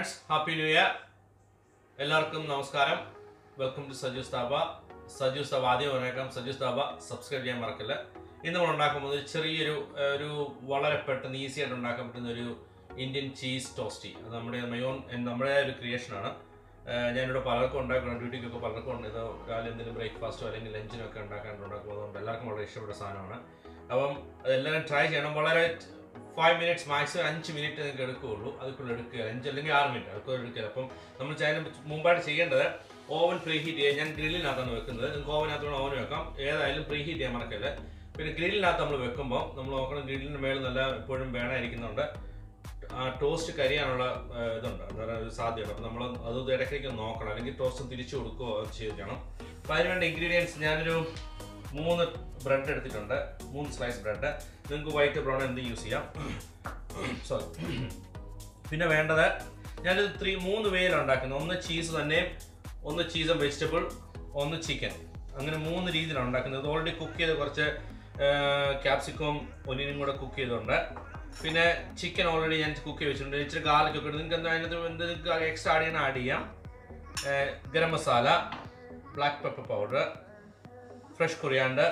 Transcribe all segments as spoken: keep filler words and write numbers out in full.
friends, happy new year. എല്ലാവർക്കും നമസ്കാരം. Welcome to സജൂസ് താബ. സജൂസ് താബ ആദ്യം വന്നേക്കാം. സജൂസ് താബ സബ്സ്ക്രൈബ് ചെയ്യാൻ മറക്കില്ല. ഇന്ന് നമ്മൾ ഉണ്ടാക്കുന്നത് ചെറിയൊരു ഒരു വളരെ പെട്ടെന്ന് ഈസി ആയിട്ട് ഉണ്ടാക്കാൻ പറ്റുന്ന ഒരു ഇന്ത്യൻ ചീസ് ടോസ്റ്റി. അത് നമ്മുടെ മയോൺ നമ്മുടെ ഒരു ക്രിയേഷനാണ്. ഞാനിവിടെ പലർക്കും ഉണ്ടാക്കണം, ഡ്യൂട്ടിക്കൊക്കെ പലർക്കും ഉണ്ട്. ഇത് രാവിലെ എന്തെങ്കിലും ബ്രേക്ക്ഫാസ്റ്റോ അല്ലെങ്കിൽ ലഞ്ചിനൊക്കെ ഉണ്ടാക്കാനായിട്ട് ഉണ്ടാക്കുന്നത് എല്ലാവർക്കും വളരെ ഇഷ്ടപ്പെട്ട സാധനമാണ്. അപ്പം അതെല്ലാവരും ട്രൈ ചെയ്യണം. വളരെ ഫൈവ് മിനിറ്റ്സ് മാക്സിമം അഞ്ച് മിനിറ്റ് നിങ്ങൾക്ക് എടുക്കുകയുള്ളൂ. അതുക്കുള്ള എടുക്കുക, അഞ്ച് അല്ലെങ്കിൽ ആറ് മിനിറ്റ് അതൊക്കെ എടുക്കുക. അപ്പം നമ്മൾ അതിന് മുമ്പായിട്ട് ചെയ്യേണ്ടത് ഓവൻ പ്രീ ഹീറ്റ് ചെയ്യുക. ഞാൻ ഗ്രില്ലിനകത്താണ് വെക്കുന്നത്. നിങ്ങൾക്ക് ഓവനകത്തോടെ ഓവൻ വെക്കാം, ഏതായാലും പ്രീ ഹീറ്റ് ചെയ്യാൻ മറക്കല്ല. പിന്നെ ഗ്രില്ലിനകത്ത് നമ്മൾ വെക്കുമ്പോൾ നമ്മൾ നോക്കണം, ഗ്രില്ലിന് മേളിൽ നല്ല എപ്പോഴും വേണമായിരിക്കുന്നുണ്ട്. ആ ടോസ്റ്റ് കരിയാനുള്ള ഇതുണ്ട്, എന്താ പറയുക, ഒരു സാധ്യത. അപ്പോൾ നമ്മൾ അത് ഇടയ്ക്കിടയ്ക്ക് നോക്കണം, അല്ലെങ്കിൽ ടോസ്റ്റ് തിരിച്ചു കൊടുക്കുകയോ ചെയ്യണം. അപ്പോൾ അതിനുവേണ്ട ഇൻഗ്രീഡിയൻസ് ഞാനൊരു മൂന്ന് ബ്രെഡ് എടുത്തിട്ടുണ്ട്, മൂന്ന് സ്ലൈസ് ബ്രെഡ്. നിങ്ങൾക്ക് വൈറ്റ് ബ്രൗൺ എന്ത് യൂസ് ചെയ്യാം, സോറി. പിന്നെ വേണ്ടത് ഞാനൊരു ത്രീ മൂന്ന് വേയിൽ ഉണ്ടാക്കുന്നത്. ഒന്ന് ചീസ് തന്നെ, ഒന്ന് ചീസ് വെജിറ്റബിൾ, ഒന്ന് ചിക്കൻ. അങ്ങനെ മൂന്ന് രീതിയിലാണ് ഉണ്ടാക്കുന്നത്. ഓൾറെഡി കുക്ക് ചെയ്ത് കുറച്ച് ക്യാപ്സിക്കവും ഒനിയനും കൂടെ കുക്ക് ചെയ്തിട്ടുണ്ട്. പിന്നെ ചിക്കൻ ഓൾറെഡി ഞാൻ കുക്ക് ചെയ്ത് വെച്ചിട്ടുണ്ട്. ഇച്ചിരി ഗാർലിക് ഒക്കെ ഉണ്ട്. നിങ്ങൾക്ക് എന്താ അതിനകത്ത് എന്ത് നിങ്ങൾക്ക് എക്സ്ട്രാ ആഡ് ചെയ്യണം ആഡ് ചെയ്യാം. Garam masala, black pepper powder, fresh coriander,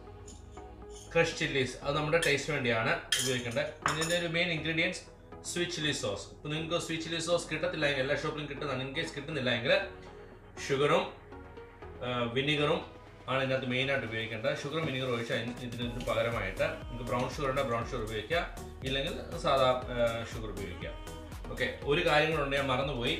crush chillies. അത് നമ്മുടെ ടേസ്റ്റ് വേണ്ടിയാണ് ഉപയോഗിക്കേണ്ടത്. പിന്നെ ഇതിൻ്റെ ഒരു main ingredients sweet chilli sauce. ഇപ്പോൾ നിങ്ങൾക്ക് സ്വീറ്റ് ചില്ലി സോസ് കിട്ടത്തില്ല എങ്കിൽ, എല്ലാ ഷോപ്പിലും കിട്ടുന്നതാണ്. ഇൻ കേസ് കിട്ടുന്നില്ല എങ്കിൽ ഷുഗറും വിനീഗറും ആണ് ഇതിനകത്ത് മെയിനായിട്ട് ഉപയോഗിക്കേണ്ടത്. ഷുഗറും വിനീഗറും ഒഴിച്ചാൽ ഇതിന് പകരമായിട്ട് നിങ്ങൾക്ക് ബ്രൗൺ ഷുഗർ ഉണ്ടെങ്കിൽ ബ്രൗൺ ഷുഗർ ഉപയോഗിക്കുക, ഇല്ലെങ്കിൽ സാധാ ഷുഗർ ഉപയോഗിക്കുക. ഓക്കെ, ഒരു കാര്യം കൂടെ ഉണ്ട്, ഞാൻ മറന്നുപോയി.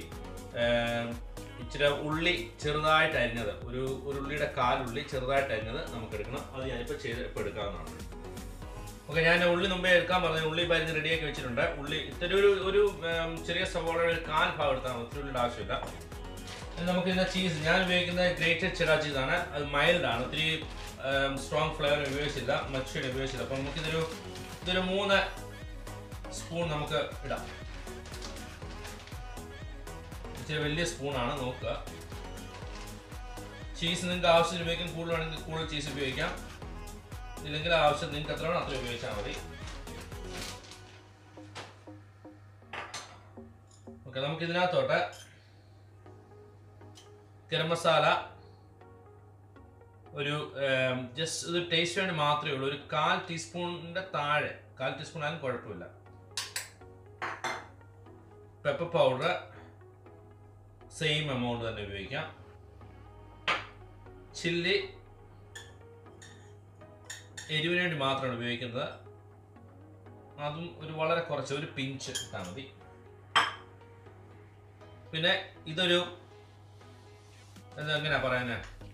ഇച്ചിരി ഉള്ളി ചെറുതായിട്ട് അരിഞ്ഞത്, ഒരു ഒരു ഉള്ളിയുടെ കാലുള്ളി ചെറുതായിട്ട് അരിഞ്ഞത് നമുക്ക് എടുക്കണം. അത് ഞാനിപ്പോൾ ചെയ്ത് ഇപ്പോൾ എടുക്കാവുന്നതാണ്. ഓക്കെ, ഞാൻ ഉള്ളി മുമ്പേ എടുക്കാൻ പറഞ്ഞു. ഉള്ളി പരിഞ്ഞ് റെഡിയാക്കി വെച്ചിട്ടുണ്ട്. ഉള്ളി ഇത്തിരി ഒരു ഒരു ചെറിയ സവോളയുടെ ഒരു കാൽ ഭാഗം എടുത്താൽ ഒത്തിരി ഉള്ളിയുടെ ആവശ്യമില്ല. നമുക്ക് ഇന്ന് ചീസ് ഞാൻ ഉപയോഗിക്കുന്നത് ഗ്രേറ്റഡ് ചെഡാർ ചീസാണ്. അത് മൈൽഡാണ്, ഒത്തിരി സ്ട്രോങ് ഫ്ലേവർ ഉപയോഗിച്ചില്ല, മച്ചുകൂടി ഉപയോഗിച്ചില്ല. അപ്പം നമുക്കിതൊരു ഇതൊരു മൂന്ന് സ്പൂൺ നമുക്ക് ഇടാം. ഇച്ചിരി വലിയ സ്പൂണാണ്, നോക്കുക. ചീസ് നിങ്ങൾക്ക് ആവശ്യത്തിന് ഉപയോഗിക്കാം, കൂടുതൽ വേണമെങ്കിൽ കൂടുതൽ ചീസ് ഉപയോഗിക്കാം, ഇല്ലെങ്കിൽ ആവശ്യം നിങ്ങൾക്ക് എത്ര വേണം അത്ര ഉപയോഗിച്ചാൽ മതി. ഓക്കെ, നമുക്ക് ഇതിനകത്തോട്ട് ഗരം മസാല ഒരു ജസ്റ്റ് ഒരു ടേസ്റ്റ് വേണ്ടി മാത്രമേ ഉള്ളൂ, ഒരു കാൽ ടീസ്പൂണിൻ്റെ താഴെ, കാൽ ടീസ്പൂൺ ആയാലും കുഴപ്പമില്ല. പെപ്പർ പൗഡർ സെയിം എമൗണ്ട് തന്നെ ഉപയോഗിക്കാം. ചില്ലി എരിവിന് വേണ്ടി മാത്രമാണ് ഉപയോഗിക്കുന്നത്, അതും ഒരു വളരെ കുറച്ച്, ഒരു പിഞ്ച് ഇട്ടാൽ മതി. പിന്നെ ഇതൊരു എങ്ങനെയാ പറയാന്,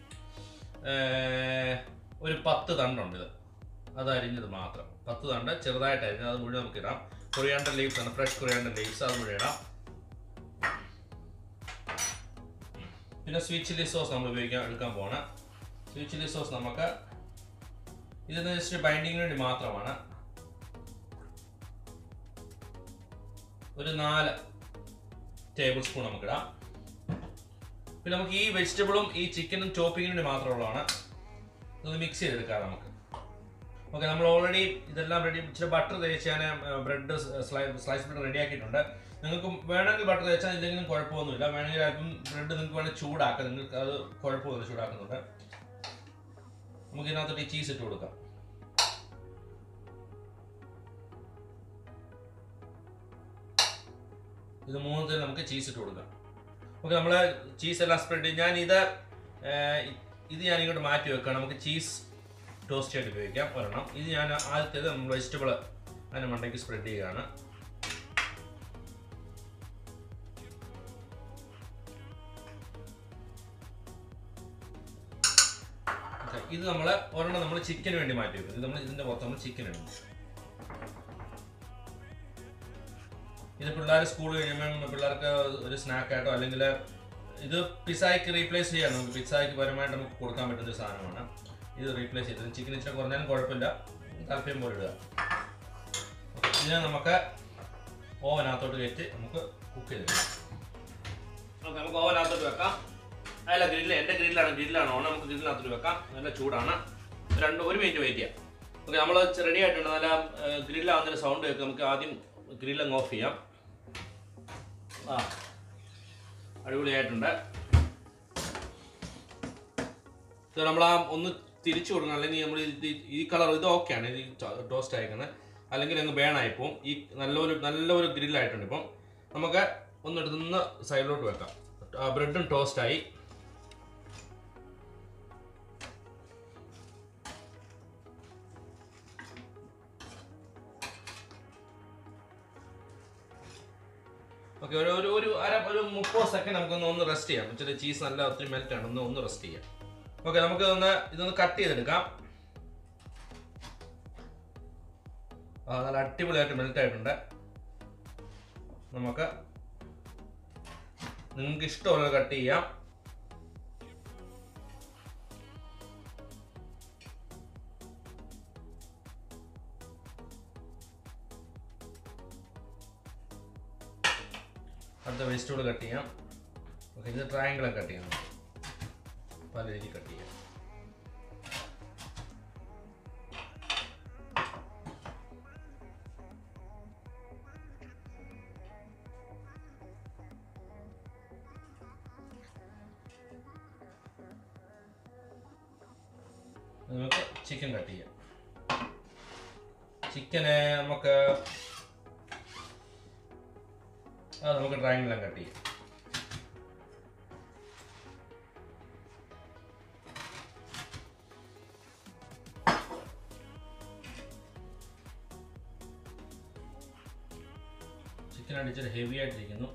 ഒരു പത്ത് തണ്ടുണ്ട്. ഇത് അത് അരിഞ്ഞത് മാത്രം, പത്ത് തണ്ട് ചെറുതായിട്ട് അരിഞ്ഞത്, അത് മുഴുവൻ നമുക്ക് ഇടാം. കൊറിയാണ്ടർ ലീവ്സ് ആണ്, ഫ്രഷ് കൊറിയാണ്ടർ ലീവ്സ്, അത് മുഴുവൻ ഇടാം. പിന്നെ സ്വീറ്റ് ചില്ലി സോസ് നമ്മൾ ഉപയോഗിക്കാൻ എടുക്കാൻ പോകണം. സ്വീറ്റ് ചില്ലി സോസ് നമുക്ക് ഇതിന് ജസ്റ്റ് ബൈൻഡിങ്ങിന് വേണ്ടി മാത്രമാണ്. ഒരു നാല് ടേബിൾ സ്പൂൺ നമുക്കിടാം. പിന്നെ നമുക്ക് ഈ വെജിറ്റബിളും ഈ ചിക്കനും ചോപ്പിങ്ങിന് വേണ്ടി മാത്രമുള്ളതാണ്. ഇതൊന്ന് മിക്സ് ചെയ്തെടുക്കാം നമുക്ക്. ഓക്കെ, നമ്മൾ ഓൾറെഡി ഇതെല്ലാം റെഡി. ഇച്ചിരി ബട്ടർ തേച്ച് ഞാൻ ബ്രെഡ് സ്ലൈസ് ബ്രെഡ് റെഡിയാക്കിയിട്ടുണ്ട്. നിങ്ങൾക്ക് വേണമെങ്കിൽ ബട്ടർ തേച്ചാൽ ഇല്ലെങ്കിലും കുഴപ്പമൊന്നുമില്ല. വേണമെങ്കിൽ അല്പം ബ്രെഡ് നിങ്ങൾക്ക് വേണമെങ്കിൽ ചൂടാക്കാം, നിങ്ങൾക്ക് അത് കുഴപ്പമൊന്നുമില്ല, ചൂടാക്കുന്നുണ്ട്. നമുക്ക് ഇതിനകത്തോട്ട് ഈ ചീസ് ഇട്ട് കൊടുക്കാം. ഇത് മൂന്നത്തിൽ നമുക്ക് ചീസ് ഇട്ട് കൊടുക്കാം. ഓക്കെ, നമ്മൾ ചീസ് എല്ലാം സ്പ്രെഡ് ചെയ്ത് ഞാൻ ഇത് ഇത് ഞാൻ ഇങ്ങോട്ട് മാറ്റി വെക്കാം. നമുക്ക് ചീസ് ടോസ്റ്റ് ആയിട്ട് ഉപയോഗിക്കാം ഒരെണ്ണം. ഇത് ഞാൻ ആദ്യത്തേത് നമ്മൾ വെജിറ്റബിൾ അതിന് മണ്ടയ്ക്ക് സ്പ്രെഡ് ചെയ്യുകയാണ്. ഇത് നമ്മൾ ഒരെണ്ണം നമ്മൾ ചിക്കന് വേണ്ടി മാറ്റി വെക്കും. ഇത് നമ്മൾ ഇതിൻ്റെ പുറത്ത് നമ്മൾ ചിക്കൻ ഇടും. ഇത് പിള്ളേർ സ്കൂൾ കഴിയുമ്പോൾ പിള്ളേർക്ക് ഒരു സ്നാക്കായിട്ടോ അല്ലെങ്കിൽ ഇത് പിസ്സയ്ക്ക് റീപ്ലേസ് ചെയ്യാം. നമുക്ക് പിസ്സയ്ക്ക് പരമായിട്ട് നമുക്ക് കൊടുക്കാൻ പറ്റുന്ന ഒരു സാധനമാണ്. ഇത് റീപ്ലേസ് ചെയ്തത് ചിക്കൻ ഇച്ചിരി കുറഞ്ഞാലും കുഴപ്പമില്ല, താല്പര്യം പോലെ ഇടുക. ഇതിനെ നമുക്ക് ഓവനകത്തോട്ട് കയറ്റി നമുക്ക് കുക്ക് ചെയ്തെടുക്കാം. ഓക്കെ, നമുക്ക് ഓവനകത്തോട്ട് വെക്കാം. അല്ല, ഗ്രില്ല് എൻ്റെ ഗ്രില്ലാണ്, ഗ്രില്ലാണ് ഓണം. നമുക്ക് ഗ്രില്ലിനകത്തോട്ട് വെക്കാം. നല്ല ചൂടാണ്. രണ്ട് ഒരു മിനിറ്റ് വെയിറ്റ് ചെയ്യാം. ഓക്കെ, നമ്മൾ റെഡി ആയിട്ടുണ്ട്. നല്ല ഗ്രില്ലാവുന്നൊരു സൗണ്ട് കേൾക്കും. നമുക്ക് ആദ്യം ഗ്രില്ലങ്ങ് ഓഫ് ചെയ്യാം. ആ അടിപൊളിയായിട്ടുണ്ട്. ഇത് നമ്മൾ ആ ഒന്ന് തിരിച്ചു കൊടുക്കണം, അല്ലെങ്കിൽ നമ്മൾ ഈ കളർ ഇത് ഓക്കെയാണ്, ഇത് ടോസ്റ്റ് അയക്കുന്നത്, അല്ലെങ്കിൽ അങ്ങ് ബേണായിപ്പോവും. ഈ നല്ലൊരു നല്ലൊരു ഗ്രില്ലായിട്ടുണ്ട്. ഇപ്പം നമുക്ക് ഒന്നെടുത്ത് നിന്ന് സൈഡിലോട്ട് വെക്കാം. ബ്രെഡും ടോസ്റ്റായി. ഓക്കെ, ഒരു ഒരു ഒരു അര ഒരു മുപ്പത് സെക്കൻഡ് നമുക്കൊന്ന് ഒന്ന് റെസ്റ്റ് ചെയ്യാം. ഇച്ചിരി ചീസ് നല്ല ഒത്തിരി മെൽറ്റാണ്, ഒന്ന് ഒന്ന് റെസ്റ്റ് ചെയ്യാം. ഓക്കെ, നമുക്ക് ഒന്ന് ഇതൊന്ന് കട്ട് ചെയ്തെടുക്കാം. ആ നല്ല അടിപൊളിയായിട്ട് മെൽറ്റ് ആയിട്ടുണ്ട്. നമുക്ക് നിങ്ങൾക്ക് ഇഷ്ടമുള്ളത് കട്ട് ചെയ്യാം. അടുത്ത വെജിറ്റബിൾ കട്ട് ചെയ്യാം. ഓക്കെ, ഇത് ട്രയാങ്കിൾ കട്ട് ചെയ്യാം, പല രീതിയിൽ കട്ട് ചെയ്യാം. നമുക്ക് ചിക്കൻ കട്ട് ചെയ്യാം. ചിക്കന് നമുക്ക് അത് നമുക്ക് ട്രയാങ്കിളും കട്ട് ചെയ്യാം. ചിക്കൻ അടിച്ചിട്ട് ഹെവി ആയിട്ടിരിക്കുന്നു.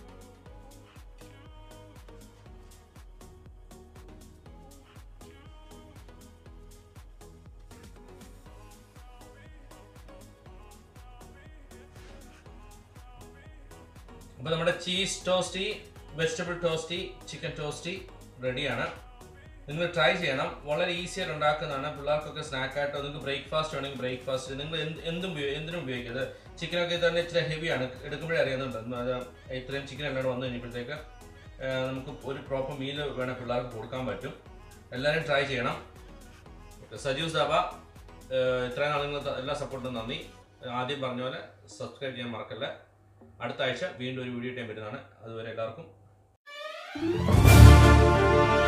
അപ്പോൾ നമ്മുടെ cheese toastie, vegetable toastie, chicken toastie റെഡിയാണ്. നിങ്ങൾ ട്രൈ ചെയ്യണം. വളരെ ഈസി ആയിട്ട് ഉണ്ടാക്കുന്നതാണ്. പിള്ളേർക്കൊക്കെ സ്നാക്കായിട്ടോ നിങ്ങൾക്ക് ബ്രേക്ക്ഫാസ്റ്റ് വേണമെങ്കിൽ ബ്രേക്ക്ഫാസ്റ്റ് നിങ്ങൾ എന്ത് എന്തും എന്തിനും ഉപയോഗിക്കുന്നത്. ചിക്കനൊക്കെ തന്നെ ഇച്ചിരി ഹെവിയാണ്, എടുക്കുമ്പോഴേ അറിയുന്നുണ്ട്. അത് ഇത്രയും ചിക്കൻ എല്ലാം വന്നു കഴിഞ്ഞപ്പോഴത്തേക്ക് നമുക്ക് ഒരു പ്രോപ്പർ മീൽ വേണേൽ പിള്ളേർക്ക് കൊടുക്കാൻ പറ്റും. എല്ലാവരും ട്രൈ ചെയ്യണം. ഓക്കെ, സജൂസ് ധാബ ഇത്രയും നാൾ നിങ്ങൾ എല്ലാ സപ്പോർട്ടും നന്ദി. ആദ്യം പറഞ്ഞ പോലെ സബ്സ്ക്രൈബ് ചെയ്യാൻ മറക്കല്ല. അടുത്ത ആഴ്ച വീണ്ടും ഒരു വീഡിയോ ടൈം വരുന്നതാണ്. അതുവരെ എല്ലാവർക്കും